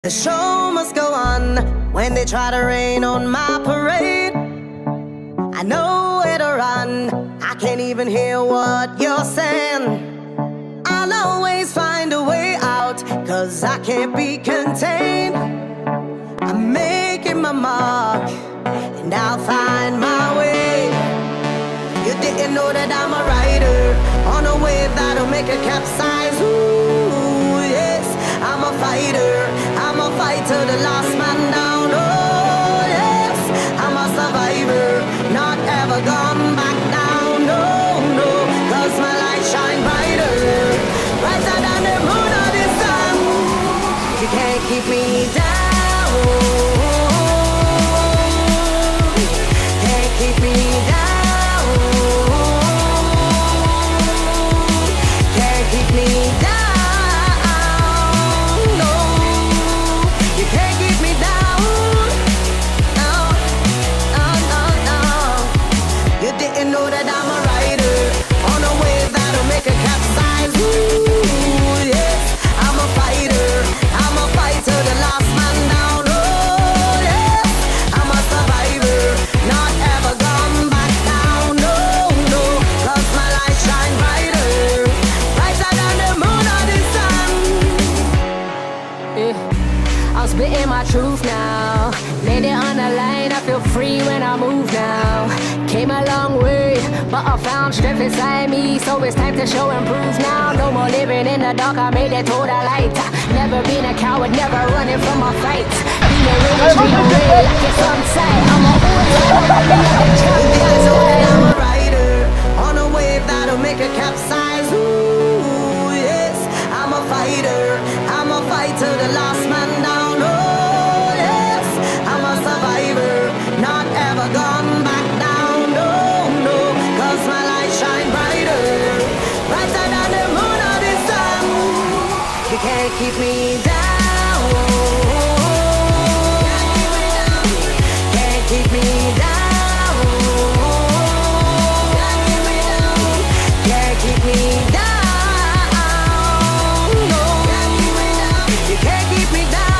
The show must go on when they try to rain on my parade. I know where to run, I can't even hear what you're saying. I'll always find a way out, cause I can't be contained. I'm making my mark, and I'll find my way. You didn't know that I'm a rider on a wave that'll make a capsize. Ooh, yes, I'm a fighter, I'm a fighter, the last man down. Oh, yes, I'm a survivor, not ever gone back down. No, no, cause my light shine brighter, brighter than the moon or the sun. You can't keep me down, can't keep me down, can't keep me down. Know that I'm a rider on a wave that'll make a capsize. Ooh, yes, I'm a fighter, I'm a fighter, the last man down. Oh, yes, I'm a survivor, not ever gone back down. No, no, cause my light shine brighter, brighter than the moon or the sun. I'm spitting my truth now, laid it on the line, I feel free when I move now. Came a long way, but I found strength inside me, so it's time to show and prove now. No more living in the dark, I made it to the light. Never been a coward, never running from my fights. Being a real street red like it's on sight. I'm a I'm a rider on a wave that'll make a capsize. Ooh, yes, I'm a fighter, I'm a fighter, the last man down. Oh, yes, I'm a survivor, not ever gone back down. Cause my light shine brighter, brighter than the moon or the sun. You can't keep me down, can't keep me down, can't keep me down, no, you can't keep me down.